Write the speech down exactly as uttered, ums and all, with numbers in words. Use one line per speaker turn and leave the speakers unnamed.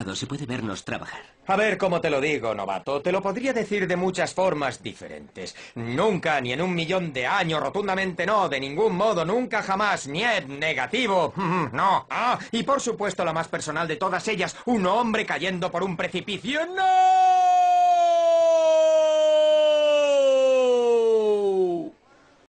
Se puede vernos trabajar.
A ver cómo te lo digo, novato. Te lo podría decir de muchas formas diferentes. Nunca, ni en un millón de años, rotundamente no, de ningún modo, nunca jamás, niet, negativo, no. Ah, y por supuesto la más personal de todas ellas, un hombre cayendo por un precipicio. ¡No!